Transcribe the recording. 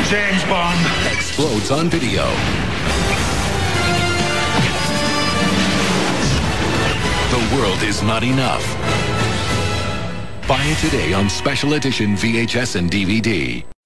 James Bond. Explodes on video. The world is not enough. Buy it today on special edition VHS and DVD.